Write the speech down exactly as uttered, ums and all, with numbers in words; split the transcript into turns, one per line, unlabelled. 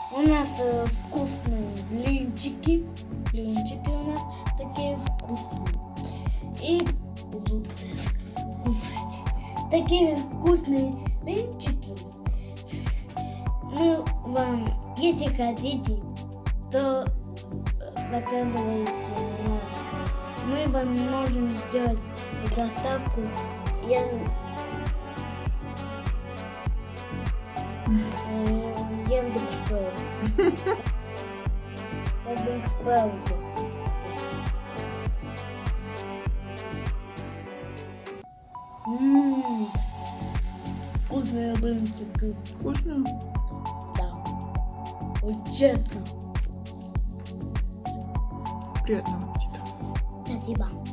У нас э, вкусные блинчики. Блинчики у нас такие вкусные. И будут кушать. Такие вкусные блинчики. Мы вам, если хотите, то заказывайте. Мы вам можем сделать доставку. Я Яндекс.Плей. Яндекс.Плей. Ммм, вкусные блинчики.
Вкусно?
Да. Вот честно.
Приятного аппетита.
Спасибо.